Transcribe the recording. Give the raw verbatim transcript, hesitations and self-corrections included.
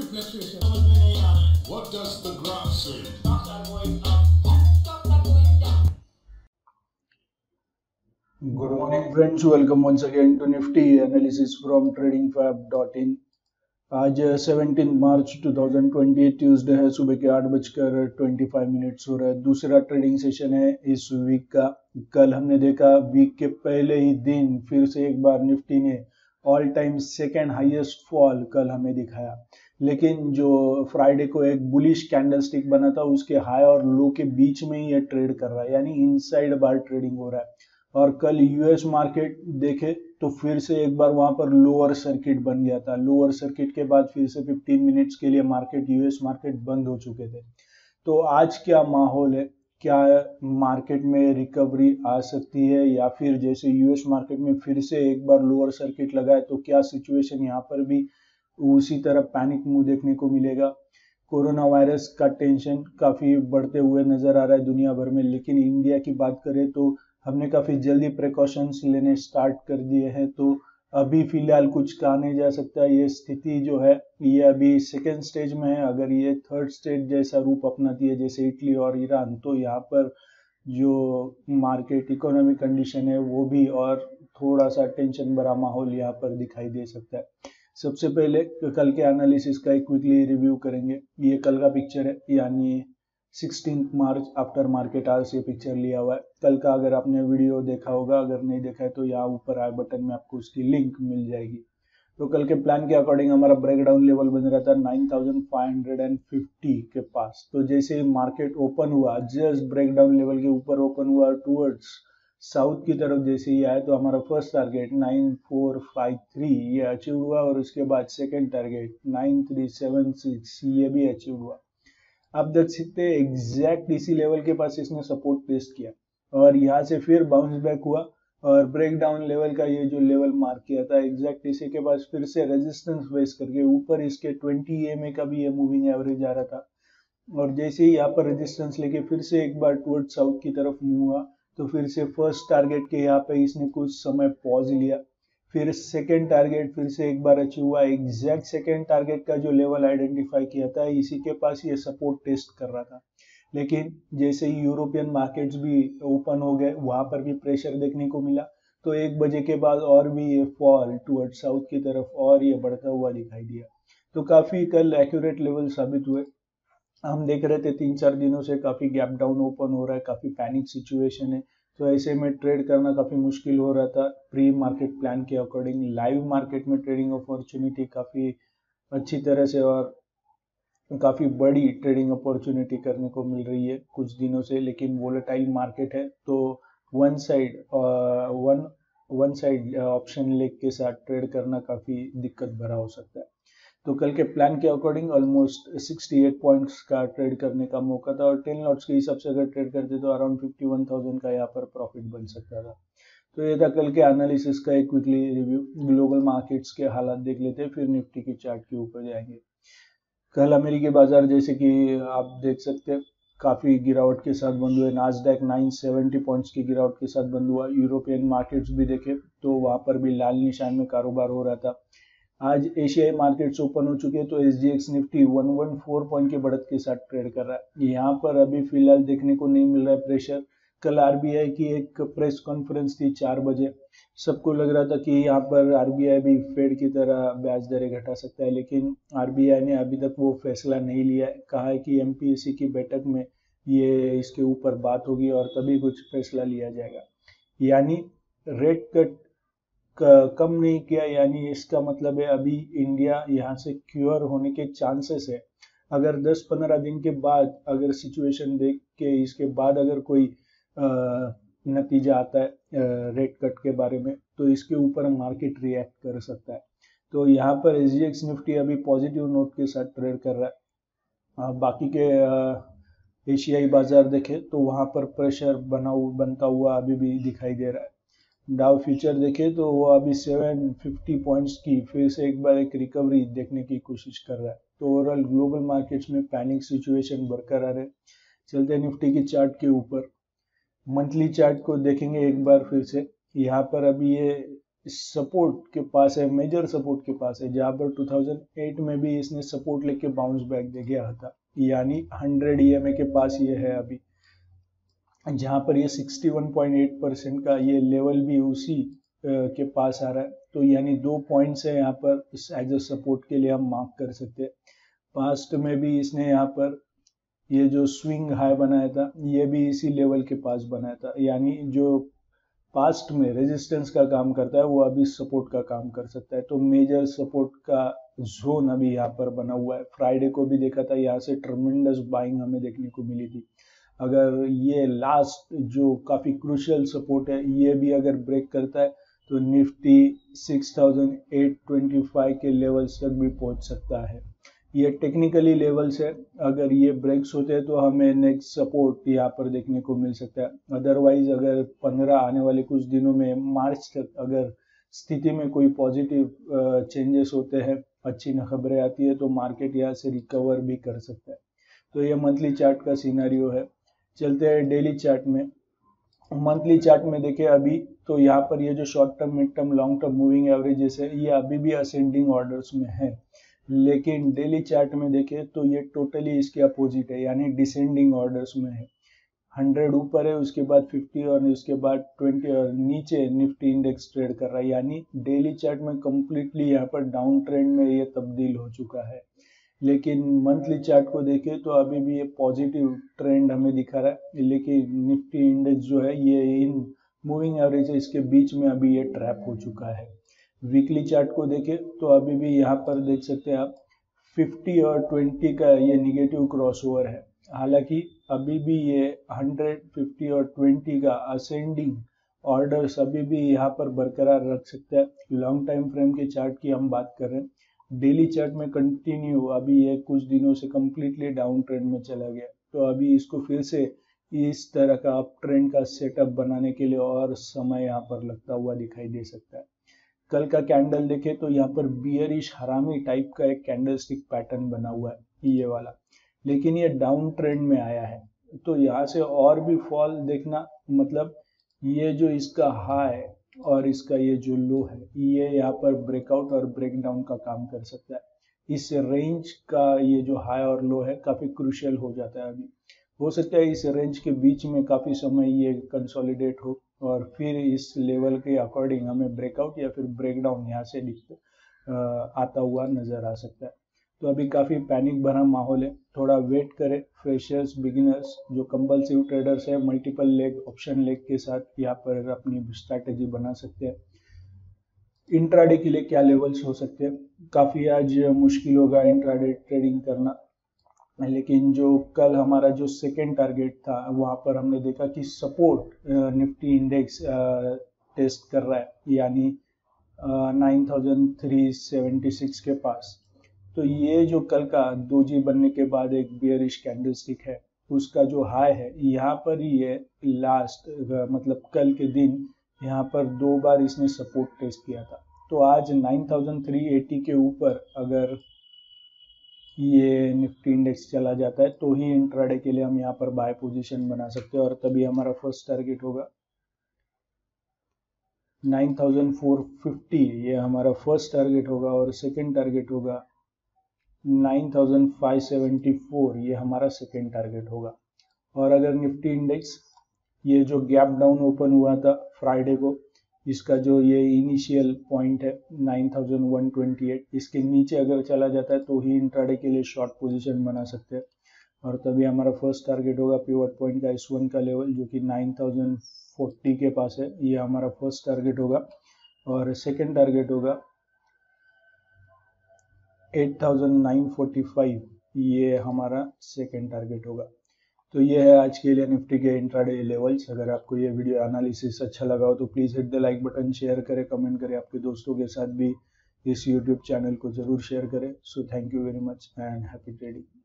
fluctuation समझ में नहीं आ रहा है. What does the graph say? Stocks are going up. Stocks are going down. Good morning friends, welcome once again to Nifty analysis from trading fab dot in. आज सत्रह मार्च दो हज़ार बीस ट्यूसडे है, सुबह के आठ बजकर पच्चीस मिनट्स हो रहा है. दूसरा ट्रेडिंग सेशन है इस वीक का. कल हमने देखा वीक के पहले ही दिन फिर से एक बार निफ्टी ने all time second highest fall कल हमें दिखाया, लेकिन जो फ्राइडे को एक बुलिश कैंडलस्टिक बना था उसके हाई और लो के बीच में ही ये ट्रेड कर रहा है, यानी इनसाइड बार ट्रेडिंग हो रहा है. और कल यूएस मार्केट देखे तो फिर से एक बार वहां पर लोअर सर्किट बन गया था. लोअर सर्किट के बाद फिर से पंद्रह मिनट्स के लिए मार्केट यूएस मार्केट बंद हो चुके थे. तो आज क्या माहौल है, क्या मार्केट में रिकवरी आ सकती है या फिर जैसे यूएस मार्केट में फिर से एक बार लोअर सर्किट लगा है तो क्या सिचुएशन यहाँ पर भी उसी तरह पैनिक मूव देखने को मिलेगा. कोरोना वायरस का टेंशन काफी बढ़ते हुए नजर आ रहा है दुनिया भर में, लेकिन इंडिया की बात करें तो हमने काफी जल्दी प्रिकॉशंस लेने स्टार्ट कर दिए हैं. तो अभी फिलहाल कुछ कहा नहीं जा सकता. ये स्थिति जो है ये अभी सेकेंड स्टेज में है. अगर ये थर्ड स्टेज जैसा रूप अपनाती है जैसे इटली और ईरान, तो यहाँ पर जो मार्केट इकोनॉमिक कंडीशन है वो भी और थोड़ा सा टेंशन भरा माहौल यहाँ पर दिखाई दे सकता है. सबसे पहले कल के एनालिसिस का एक क्विकली रिव्यू करेंगे. ये कल का पिक्चर है, यानी सोलह मार्च आफ्टर मार्केट आवर्स ये पिक्चर लिया हुआ है. कल का अगर आपने वीडियो देखा होगा, अगर नहीं देखा है तो यहाँ ऊपर आई बटन में आपको उसकी लिंक मिल जाएगी. तो कल के प्लान के अकॉर्डिंग हमारा ब्रेकडाउन लेवल बन रहा था नौ हज़ार पाँच सौ पचास के पास. तो जैसे मार्केट ओपन हुआ, जस्ट ब्रेकडाउन लेवल के ऊपर ओपन हुआ टूवर्ड्स साउथ की तरफ जैसे ही आया तो हमारा फर्स्ट टारगेट नौ हज़ार चार सौ तिरेपन ये अचीव हुआ और उसके बाद सेकेंड टारगेट नौ हज़ार तीन सौ छिहत्तर ये भी अचीव हुआ. आप देख सकते हैं एग्जैक्ट इसी लेवल के पास इसने सपोर्ट टेस्ट किया और यहाँ से फिर बाउंस बैक हुआ और ब्रेकडाउन लेवल का ये जो लेवल मार्क किया था एग्जैक्ट इसी के पास फिर से रेजिस्टेंस बेस करके ऊपर इसके बीस ईएमए का भी ये मूविंग एवरेज आ रहा था. और जैसे ही यहाँ पर रेजिस्टेंस लेके फिर से एक बार टुवर्ड साउथ की तरफ मूव हुआ तो फिर से फर्स्ट टारगेट के यहाँ पे इसने कुछ समय पॉज लिया. फिर सेकेंड टारगेट फिर से एक बार अचीव हुआ. एग्जैक्ट सेकेंड टारगेट का जो लेवल आइडेंटिफाई किया था इसी के पास ये सपोर्ट टेस्ट कर रहा था. लेकिन जैसे ही यूरोपियन मार्केट्स भी ओपन हो गए वहां पर भी प्रेशर देखने को मिला. तो एक बजे के बाद और भी ये फॉल टुवर्ड साउथ की तरफ और ये बढ़ता हुआ दिखाई दिया. तो काफी कल एक्यूरेट लेवल साबित हुए. हम देख रहे थे तीन चार दिनों से काफी गैप डाउन ओपन हो रहा है, काफी पैनिक सिचुएशन है. तो ऐसे में ट्रेड करना काफी मुश्किल हो रहा था. प्री मार्केट प्लान के अकॉर्डिंग लाइव मार्केट में ट्रेडिंग अपॉर्चुनिटी काफी अच्छी तरह से और काफी बड़ी ट्रेडिंग अपॉर्चुनिटी करने को मिल रही है कुछ दिनों से. लेकिन वोलेटाइल मार्केट है तो one side one one side option leg के साथ ट्रेड करना काफी दिक्कत भरा हो सकता है. तो कल के प्लान के अकॉर्डिंग ऑलमोस्ट अड़सठ पॉइंट्स का ट्रेड करने का मौका था और टेन लॉट्स के हिसाब से अगर ट्रेड करते तो अराउंड इक्यावन हज़ार का यहाँ पर प्रॉफिट बन सकता था. तो ये था कल के एनालिसिस का एक क्विकली रिव्यू. ग्लोबल मार्केट्स के हालात देख लेते हैं फिर निफ्टी की चार्ट के ऊपर जाएंगे. कल अमेरिकी बाजार जैसे कि आप देख सकते हैं काफी गिरावट के साथ बंद हुए. नास्डैक नौ सौ सत्तर पॉइंट्स की गिरावट के साथ बंद हुआ. यूरोपियन मार्केट्स भी देखे तो वहां पर भी लाल निशान में कारोबार हो रहा था. आज एशियाई मार्केट्स ओपन हो चुके हैं तो एसजीएक्स निफ्टी एक सौ चौदह पॉइंट की बढ़त के साथ ट्रेड कर रहा है. यहाँ पर अभी फिलहाल देखने को नहीं मिल रहा है प्रेशर. कल आरबीआई की एक प्रेस कॉन्फ्रेंस थी चार बजे. सबको लग रहा था कि यहाँ पर आरबीआई भी फेड की तरह ब्याज दरें घटा सकता है, लेकिन आरबीआई ने अभी तक वो फैसला नहीं लिया है. कहा है कि एमपीएससी की बैठक में ये इसके ऊपर बात होगी और तभी कुछ फैसला लिया जाएगा. यानी रेट कट कम नहीं किया, यानी इसका मतलब है अभी इंडिया यहाँ से क्योर होने के चांसेस है. अगर दस पंद्रह दिन के बाद अगर सिचुएशन देख के इसके बाद अगर कोई आ, नतीजा आता है रेट कट के बारे में तो इसके ऊपर मार्केट रिएक्ट कर सकता है. तो यहाँ पर एसजीएक्स निफ्टी अभी पॉजिटिव नोट के साथ ट्रेड कर रहा है. आ, बाकी के एशियाई बाजार देखे तो वहाँ पर प्रेशर बना बनता हुआ अभी भी दिखाई दे रहा है. डाउ फ्यूचर देखे तो वो अभी सात सौ पचास पॉइंट्स की फिर से एक बार एक रिकवरी देखने की कोशिश कर रहा है. तो ओवरऑल ग्लोबल मार्केट्स में पैनिक सिचुएशन बरकरार है. चलते हैं निफ्टी की चार्ट के ऊपर. मंथली चार्ट को देखेंगे एक बार फिर से. यहाँ पर अभी ये सपोर्ट के पास है, मेजर सपोर्ट के पास है, जहां पर दो हज़ार आठ में भी इसने सपोर्ट लेके बाउंस बैक दे गया था, यानी हंड्रेड ई एम ए के पास ये है अभी, जहां पर ये इकसठ पॉइंट आठ परसेंट का ये लेवल भी उसी के पास आ रहा है। तो यानी दो पॉइंट्स है यहाँ पर इस एज अ सपोर्ट के लिए हम मार्क कर सकते हैं। पास्ट में भी इसने यहाँ पर ये जो स्विंग हाई बनाया था ये भी इसी लेवल के पास बनाया था, यानी जो पास्ट में रेजिस्टेंस का काम करता है वो अभी सपोर्ट का काम कर सकता है। तो मेजर सपोर्ट का जोन अभी यहाँ पर बना हुआ है। फ्राइडे को भी देखा था, यहाँ से ट्रमेंडस बाइंग हमें देखने को मिली थी। अगर ये लास्ट जो काफी क्रूशियल सपोर्ट है ये भी अगर ब्रेक करता है तो Nifty six thousand eight twenty five के लेवल्स तक भी पहुंच सकता है। ये टेक्निकली लेवल्स है, अगर ये ब्रेक्स होते हैं तो हमें नेक्स्ट सपोर्ट यहाँ पर देखने को मिल सकता है। अदरवाइज अगर पंद्रह आने वाले कुछ दिनों में मार्च तक अगर स्थिति में कोई पॉजिटिव चेंजेस होते हैं, अच्छी खबरें आती है, तो मार्केट यहाँ से रिकवर भी कर सकता है। तो ये मंथली चार्ट का सिनेरियो है। चलते हैं डेली चार्ट में। मंथली चार्ट में देखें अभी तो यहाँ पर ये जो short term, mid term, long term moving averages है ये अभी भी असेंडिंग ऑर्डर्स में है, लेकिन डेली चार्ट में देखें तो ये टोटली इसके अपोजिट है, यानी डिसेंडिंग ऑर्डर्स में है। हंड्रेड ऊपर है, उसके बाद फिफ्टी और उसके बाद ट्वेंटी और नीचे निफ्टी इंडेक्स ट्रेड कर रहा है, यानी डेली चार्ट में कंप्लीटली यहाँ पर डाउन ट्रेंड में ये तब्दील हो चुका है। लेकिन मंथली चार्ट को देखें तो अभी भी ये पॉजिटिव ट्रेंड हमें दिखा रहा है, लेकिन निफ्टी इंडेक्स जो है ये इन मूविंग एवरेज इसके बीच में अभी ये ट्रैप हो चुका है। वीकली चार्ट को देखें तो अभी भी यहाँ पर देख सकते हैं आप फिफ्टी और ट्वेंटी का ये निगेटिव क्रॉसओवर है। हालांकि अभी भी ये हंड्रेड, फिफ्टी और ट्वेंटी का असेंडिंग ऑर्डर्स अभी भी यहाँ पर बरकरार रख सकता है। लॉन्ग टाइम फ्रेम के चार्ट की हम बात कर रहे हैं, डेली चार्ट में कंटिन्यू अभी ये कुछ दिनों से कंप्लीटली डाउन ट्रेंड में चला गया, तो अभी इसको फिर से इस तरह का अप ट्रेंड का सेटअप बनाने के लिए और समय यहाँ पर लगता हुआ दिखाई दे सकता है। कल का कैंडल देखें तो यहाँ पर बियरिश हरामी टाइप का एक कैंडलस्टिक पैटर्न बना हुआ है ये वाला, लेकिन ये डाउन ट्रेंड में आया है, तो यहाँ से और भी फॉल देखना, मतलब ये जो इसका हाई और इसका ये जो लो है ये यहाँ पर ब्रेकआउट और ब्रेकडाउन का काम कर सकता है। इस रेंज का ये जो हाई और लो है काफी क्रूशियल हो जाता है। अभी हो सकता है इस रेंज के बीच में काफी समय ये कंसोलिडेट हो और फिर इस लेवल के अकॉर्डिंग हमें ब्रेकआउट या फिर ब्रेकडाउन यहाँ से दिखता आता हुआ नजर आ सकता है। तो अभी काफी पैनिक भरा माहौल है, थोड़ा वेट करें। फ्रेशर्स, बिगिनर्स, जो कंपल्सिव ट्रेडर्स है, मल्टीपल लेग, ऑप्शन लेग के साथ यहाँ पर अपनी स्ट्रैटेजी बना सकते हैं। इंट्राडे के लिए क्या लेवल्स हो सकते हैं, काफी आज मुश्किल होगा इंट्राडे ट्रेडिंग करना, लेकिन जो कल हमारा जो सेकेंड टारगेट था वहां पर हमने देखा कि सपोर्ट निफ्टी इंडेक्स टेस्ट कर रहा है, यानी nine thousand three seventy six के पास। तो ये जो कल का दोजी बनने के बाद एक बियरिश कैंडलस्टिक है, उसका जो हाई है यहाँ पर ही ये लास्ट मतलब कल के दिन यहाँ पर दो बार इसने सपोर्ट टेस्ट किया था। तो आज नाइन थाउजेंड थ्री एटी के ऊपर अगर ये निफ्टी इंडेक्स चला जाता है तो ही इंट्राडे के लिए हम यहाँ पर बाय पोजीशन बना सकते हैं, और तभी हमारा फर्स्ट टारगेट होगा नाइन थाउजेंड फोर फिफ्टी, ये हमारा फर्स्ट टारगेट होगा, और सेकंड टारगेट होगा nine thousand five seventy four, ये हमारा सेकंड टारगेट होगा। और अगर निफ्टी इंडेक्स ये जो गैप डाउन ओपन हुआ था फ्राइडे को, इसका जो ये इनिशियल पॉइंट है nine thousand one twenty eight, इसके नीचे अगर चला जाता है तो ही इंट्राडे के लिए शॉर्ट पोजीशन बना सकते हैं, और तभी हमारा फर्स्ट टारगेट होगा पिवट पॉइंट का एस वन का लेवल जो कि नाइन थाउजेंड फोर्टी के पास है, ये हमारा फर्स्ट टारगेट होगा। और सेकेंड टारगेट होगा eight thousand nine forty five, ये हमारा सेकेंड टारगेट होगा। तो ये है आज के लिए निफ्टी के इंट्राडे लेवल्स। अगर आपको ये वीडियो एनालिसिस अच्छा लगा हो तो please hit the like button, share करें, कमेंट करें, आपके दोस्तों के साथ भी इस यूट्यूब चैनल को ज़रूर शेयर करें। So thank you very much and happy trading.